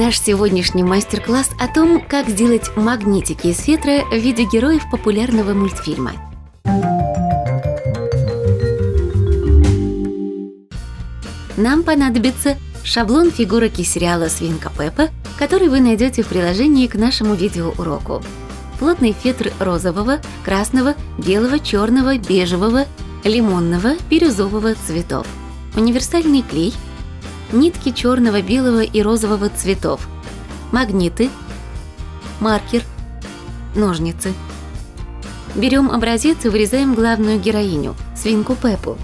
Наш сегодняшний мастер-класс о том, как сделать магнитики из фетра в виде героев популярного мультфильма. Нам понадобится шаблон фигурок из сериала «Свинка Пеппа», который вы найдете в приложении к нашему видеоуроку. Плотный фетр розового, красного, белого, черного, бежевого, лимонного, бирюзового цветов. Универсальный клей. Нитки черного, белого и розового цветов. Магниты. Маркер. Ножницы. Берем образец и вырезаем главную героиню – свинку Пеппу.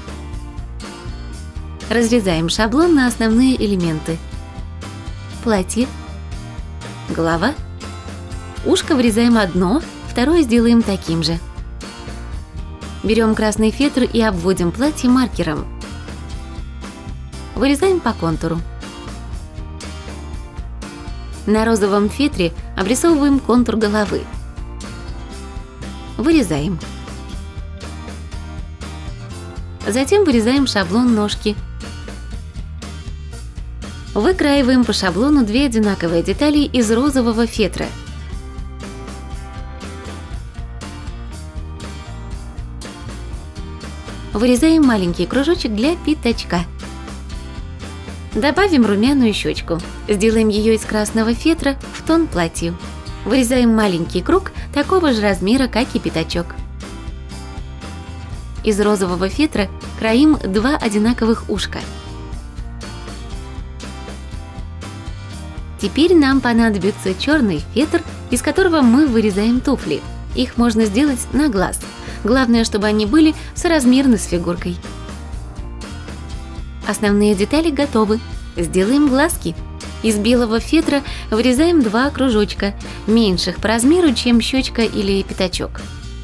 Разрезаем шаблон на основные элементы. Платье. Голова. Ушко вырезаем одно, второе сделаем таким же. Берем красный фетр и обводим платье маркером. Вырезаем по контуру. На розовом фетре обрисовываем контур головы. Вырезаем. Затем вырезаем шаблон ножки. Выкраиваем по шаблону две одинаковые детали из розового фетра. Вырезаем маленький кружочек для пятачка. Добавим румяную щечку. Сделаем ее из красного фетра в тон платью. Вырезаем маленький круг такого же размера, как и пятачок. Из розового фетра краим два одинаковых ушка. Теперь нам понадобится черный фетр, из которого мы вырезаем туфли. Их можно сделать на глаз. Главное, чтобы они были соразмерны с фигуркой. Основные детали готовы. Сделаем глазки. Из белого фетра вырезаем два кружочка, меньших по размеру, чем щечка или пятачок.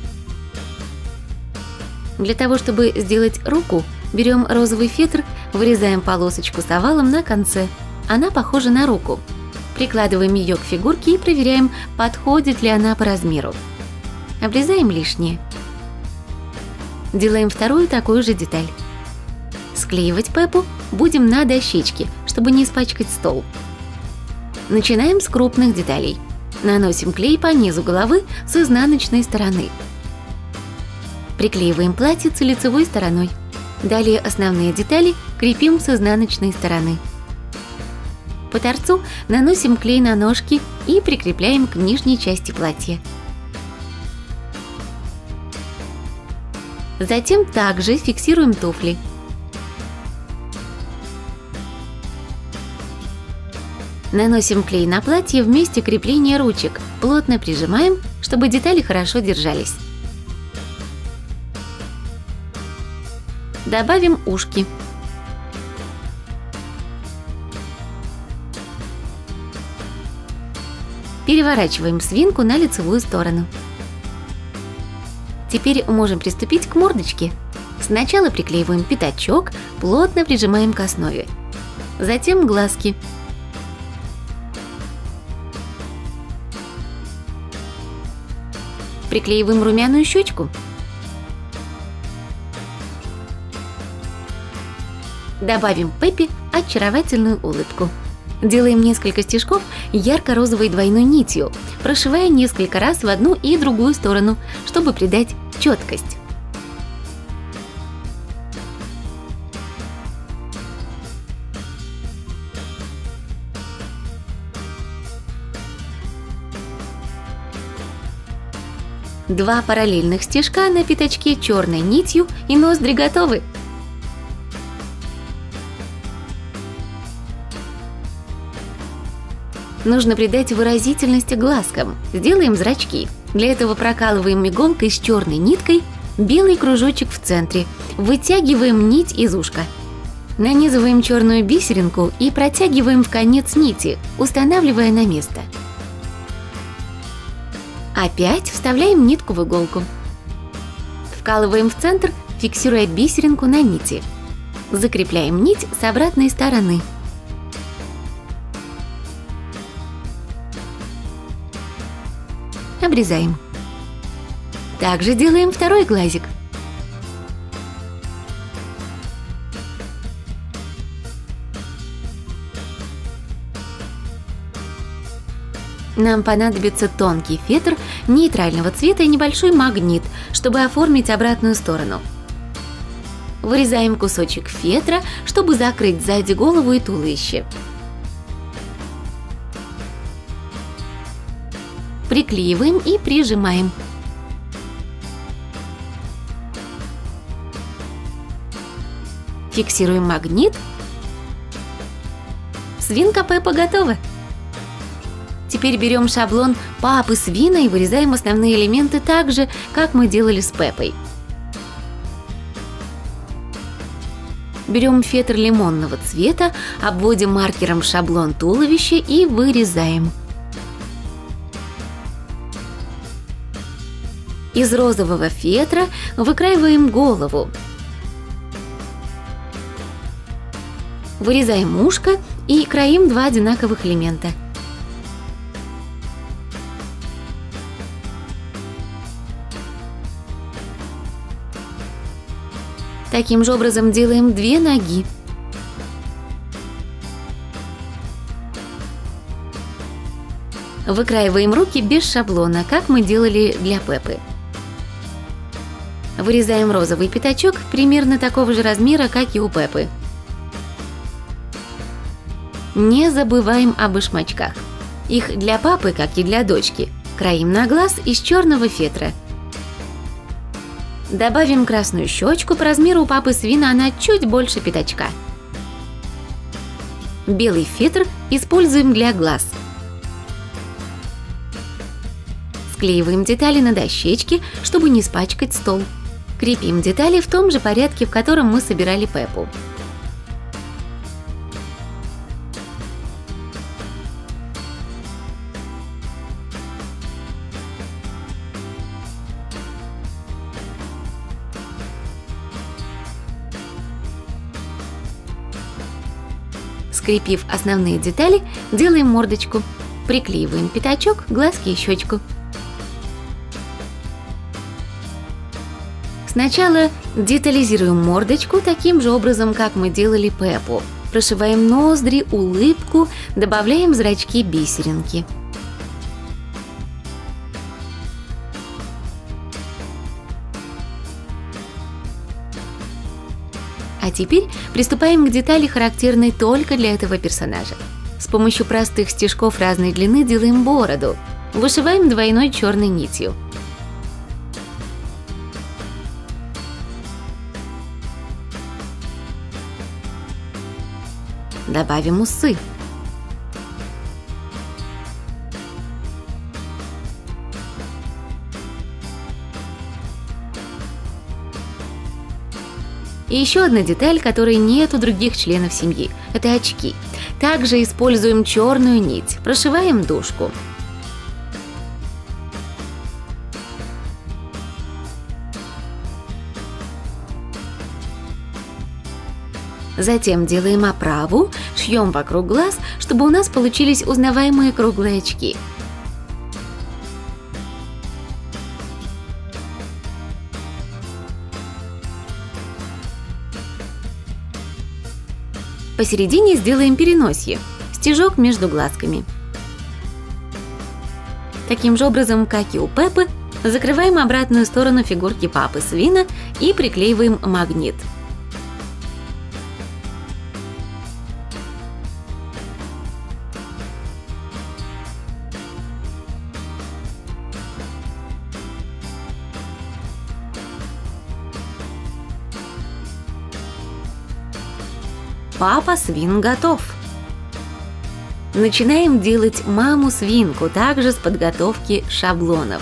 Для того, чтобы сделать руку, берем розовый фетр, вырезаем полосочку с овалом на конце. Она похожа на руку. Прикладываем ее к фигурке и проверяем, подходит ли она по размеру. Обрезаем лишнее. Делаем вторую такую же деталь. Склеивать Пеппу будем на дощечке, чтобы не испачкать стол. Начинаем с крупных деталей. Наносим клей по низу головы с изнаночной стороны. Приклеиваем платьице лицевой стороной. Далее основные детали крепим с изнаночной стороны. По торцу наносим клей на ножки и прикрепляем к нижней части платья. Затем также фиксируем туфли. Наносим клей на платье в месте крепления ручек, плотно прижимаем, чтобы детали хорошо держались. Добавим ушки. Переворачиваем свинку на лицевую сторону. Теперь можем приступить к мордочке. Сначала приклеиваем пятачок, плотно прижимаем к основе. Затем глазки. Приклеиваем румяную щечку. Добавим Пеппе очаровательную улыбку. Делаем несколько стежков ярко-розовой двойной нитью, прошивая несколько раз в одну и другую сторону, чтобы придать четкость. Два параллельных стежка на пятачке черной нитью, и ноздри готовы. Нужно придать выразительности глазкам. Сделаем зрачки. Для этого прокалываем иголкой с черной ниткой белый кружочек в центре. Вытягиваем нить из ушка. Нанизываем черную бисеринку и протягиваем в конец нити, устанавливая на место. Опять вставляем нитку в иголку. Вкалываем в центр, фиксируя бисеринку на нити. Закрепляем нить с обратной стороны. Обрезаем. Также делаем второй глазик. Нам понадобится тонкий фетр нейтрального цвета и небольшой магнит, чтобы оформить обратную сторону. Вырезаем кусочек фетра, чтобы закрыть сзади голову и туловище. Приклеиваем и прижимаем. Фиксируем магнит. Свинка Пеппа готова! Теперь берем шаблон папы свина и вырезаем основные элементы так же, как мы делали с Пеппой. Берем фетр лимонного цвета, обводим маркером шаблон туловища и вырезаем. Из розового фетра выкраиваем голову. Вырезаем ушко и краим два одинаковых элемента. Таким же образом делаем две ноги. Выкраиваем руки без шаблона, как мы делали для Пеппы. Вырезаем розовый пятачок примерно такого же размера, как и у Пеппы. Не забываем об башмачках. Их для папы, как и для дочки, краим на глаз из черного фетра. Добавим красную щечку, по размеру у папы свина она чуть больше пятачка. Белый фетр используем для глаз. Склеиваем детали на дощечке, чтобы не испачкать стол. Крепим детали в том же порядке, в котором мы собирали Пеппу. Скрепив основные детали, делаем мордочку. Приклеиваем пятачок, глазки и щечку. Сначала детализируем мордочку таким же образом, как мы делали Пеппу. Прошиваем ноздри, улыбку, добавляем зрачки-бисеринки. А теперь приступаем к детали, характерной только для этого персонажа. С помощью простых стежков разной длины делаем бороду. Вышиваем двойной черной нитью. Добавим усы. И еще одна деталь, которой нет у других членов семьи – это очки. Также используем черную нить, прошиваем дужку. Затем делаем оправу, шьем вокруг глаз, чтобы у нас получились узнаваемые круглые очки. Посередине сделаем переносье, стежок между глазками. Таким же образом, как и у Пеппы, закрываем обратную сторону фигурки папы свина и приклеиваем магнит. Папа свин готов! Начинаем делать маму-свинку, также с подготовки шаблонов.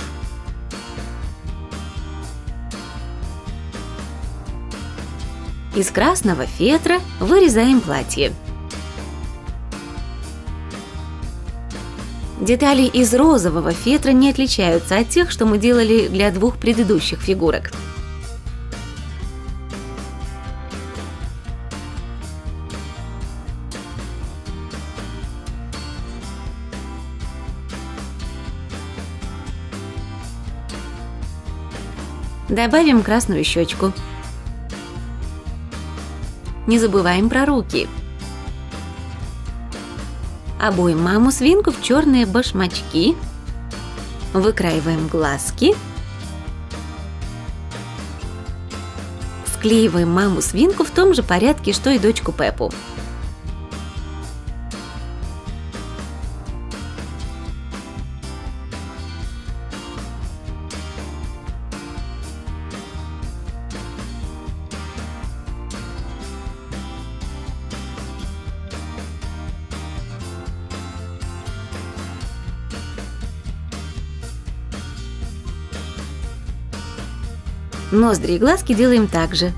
Из красного фетра вырезаем платье. Детали из розового фетра не отличаются от тех, что мы делали для двух предыдущих фигурок. Добавим красную щечку. Не забываем про руки. Обуем маму-свинку в черные башмачки. Выкраиваем глазки. Склеиваем маму-свинку в том же порядке, что и дочку Пеппу. Ноздри и глазки делаем так же.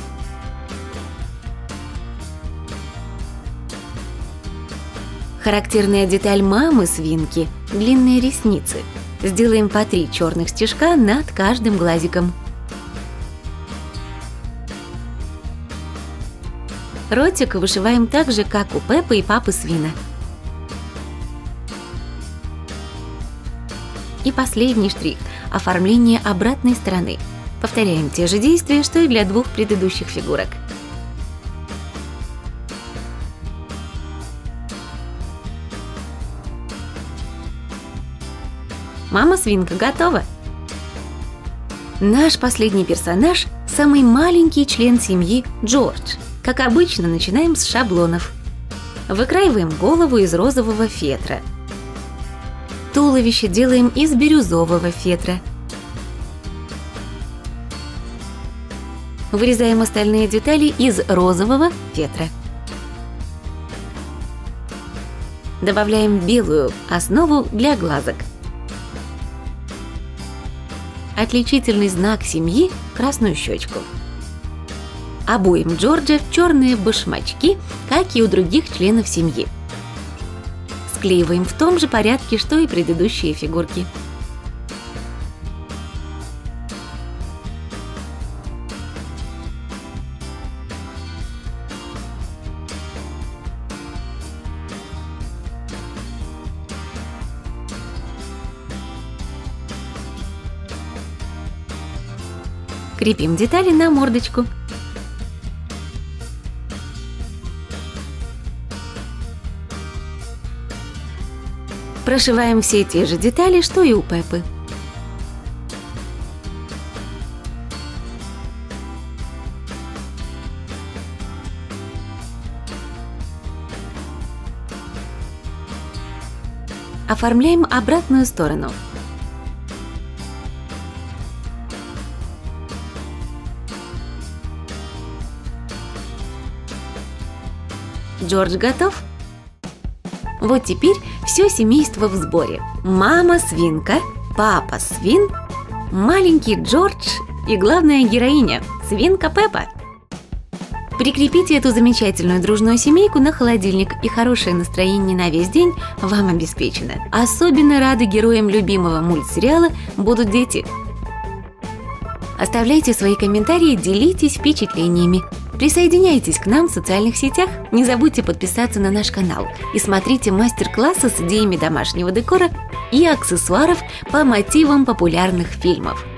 Характерная деталь мамы-свинки – длинные ресницы. Сделаем по 3 черных стежка над каждым глазиком. Ротик вышиваем так же, как у Пеппы и папы свина. И последний штрих – оформление обратной стороны. Повторяем те же действия, что и для 2 предыдущих фигурок. Мама-свинка готова! Наш последний персонаж – самый маленький член семьи Джордж. Как обычно, начинаем с шаблонов. Выкраиваем голову из розового фетра. Туловище делаем из бирюзового фетра. Вырезаем остальные детали из розового фетра. Добавляем белую основу для глазок. Отличительный знак семьи – красную щечку. Обуем Джорджа в черные башмачки, как и у других членов семьи. Склеиваем в том же порядке, что и предыдущие фигурки. Крепим детали на мордочку. Прошиваем все те же детали, что и у Пеппы. Оформляем обратную сторону. Джордж готов? Вот теперь все семейство в сборе. Мама-свинка, папа-свин, маленький Джордж и главная героиня – свинка Пеппа. Прикрепите эту замечательную дружную семейку на холодильник, и хорошее настроение на весь день вам обеспечено. Особенно рады героям любимого мультсериала будут дети. Оставляйте свои комментарии, делитесь впечатлениями. Присоединяйтесь к нам в социальных сетях, не забудьте подписаться на наш канал и смотрите мастер-классы с идеями домашнего декора и аксессуаров по мотивам популярных фильмов.